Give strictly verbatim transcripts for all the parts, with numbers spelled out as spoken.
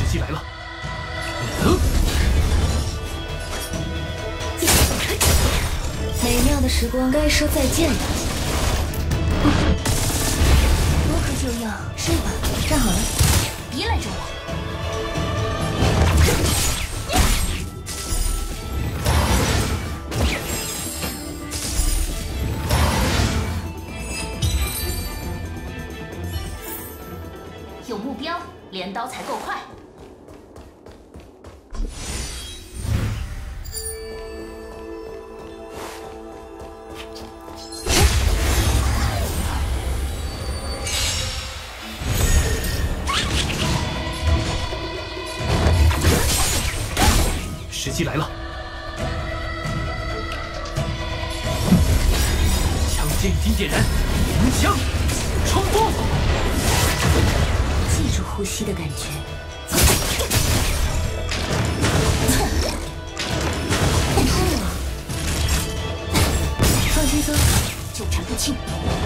机来了。嗯， 美妙的时光该说再见了。 如何就要睡吧， 站好了， 别拦着我。 有目标，镰刀才够快。 时机来了，枪剑已经点燃，鸣枪冲锋。 记住呼吸的感觉。放轻松， 纠缠不清，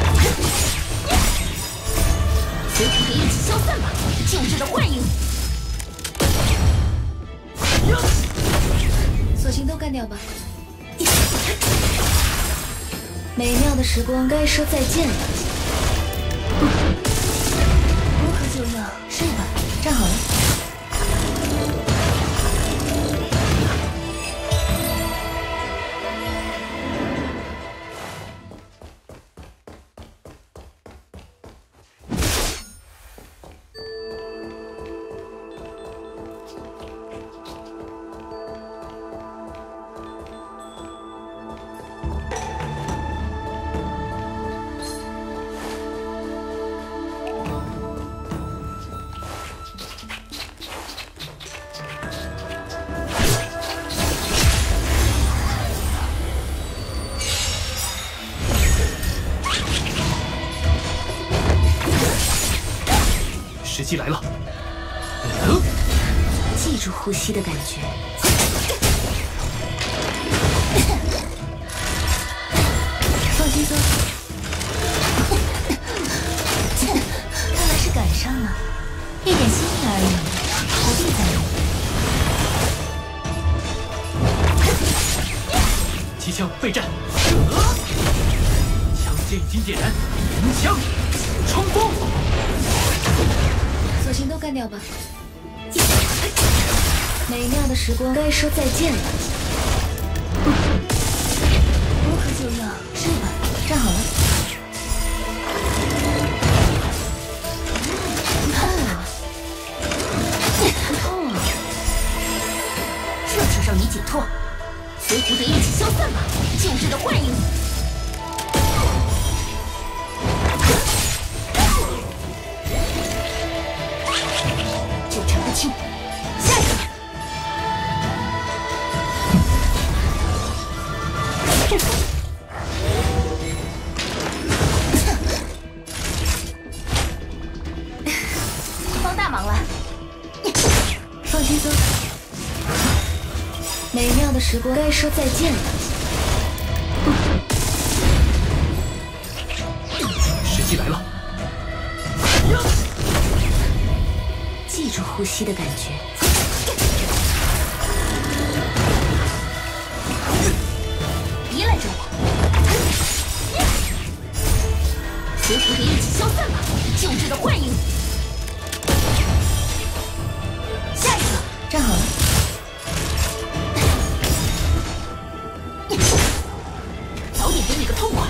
随蝴蝶一起消散吧，旧日的幻影。 索性都干掉吧。美妙的时光该说再见了。 就要睡吧， 站好了。 时机来了， 记住呼吸的感觉。放轻松。 看来是赶上了，一点心意而已，不必在意。 机枪备战，枪剑已经点燃，鸣枪冲锋。 索性都干掉吧。美妙的时光该说再见了。 如何就要睡吧， 站好了。 哦，这就让你解脱，随蝴蝶一起消散吧，旧日的幻影。 下一个，帮大忙了。 放轻松。美妙的时光该说再见了。 时机来了。 记住呼吸的感觉。 别拦着我！随蝴蝶一起消散吧，旧日的幻影。下一个， 站好了。 早点给你个痛快！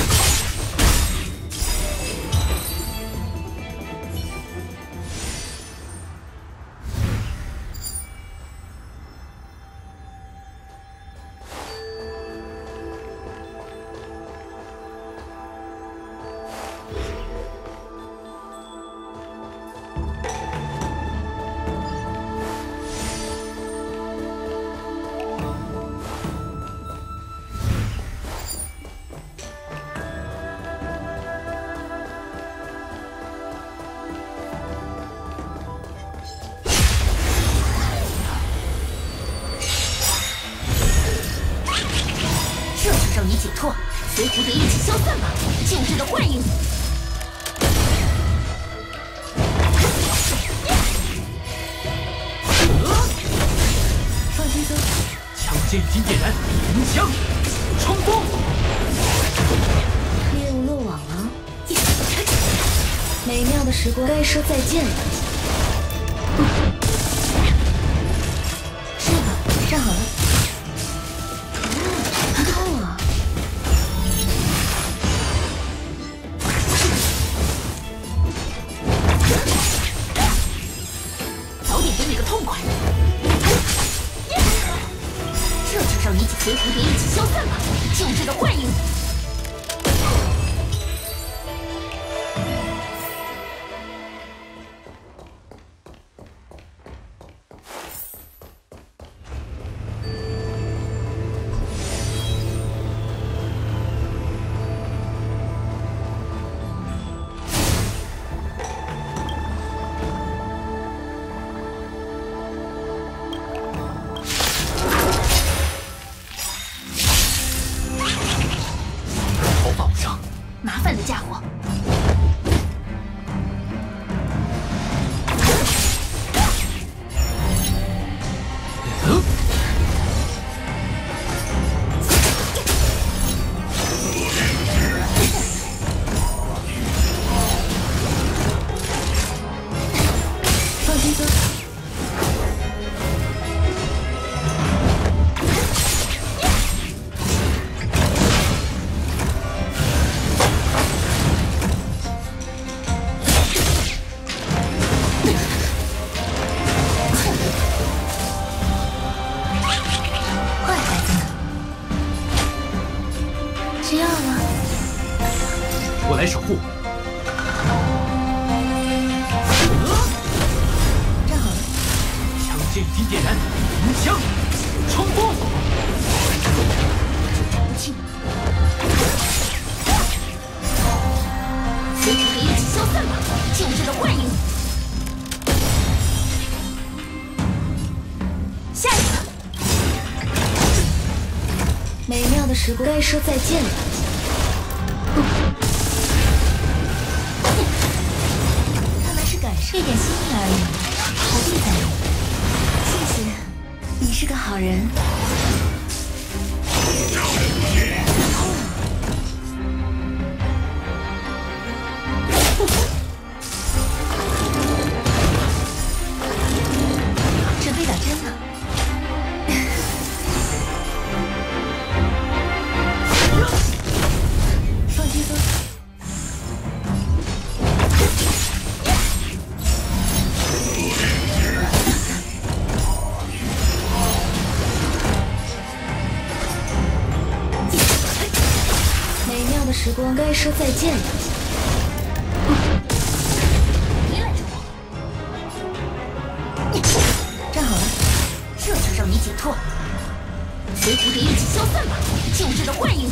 让你解脱，随蝴蝶一起消散吧，旧日的幻影。 剑已经点燃，鸣枪，冲锋！ 猎物落网了，美妙的时光该说再见了。 是的，站好了。 痛啊！ 早点给你个痛快！这就让你随蝴蝶一起消散吧！救治的幻影。麻烦的家伙！ 放轻松。 吃药了， 我来守护。 站好了。 枪剑已经点燃，鸣枪，冲锋！ 不轻，随蝴蝶一起消散吧！救治的幻影。下一个。 美妙的时光该说再见了。 看来是赶上，一点心意而已，何必在意？ 谢谢，你是个好人。 准备打针了。 放轻松。美妙的时光该说再见了。 别拦着我！站好了，这就让你解脱。随蝴蝶一起消散吧！救治的幻影。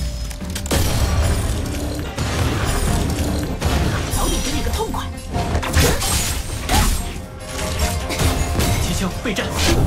早点给你个痛快！ 机枪备战。